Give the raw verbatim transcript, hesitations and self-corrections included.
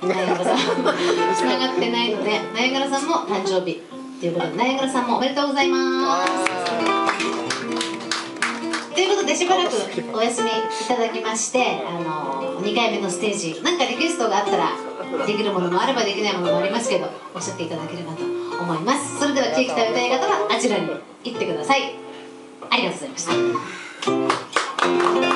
ナイアガラさんつながってないので、ナイアガラさんも誕生日ということで、ナイアガラさんもおめでとうございます。ということでしばらくお休みいただきまして、あのにかいめのステージ、なんかリクエストがあったらできるものもあればできないものもありますけど、おっしゃっていただければと思います。それではケーキ食べたい方はあちらに行ってください。ありがとうございました。